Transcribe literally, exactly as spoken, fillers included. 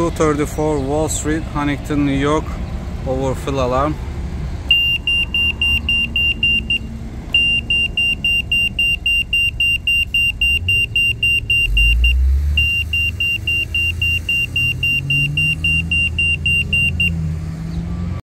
two thirty-four Wall Street, Huntington, New York. Overfill alarm.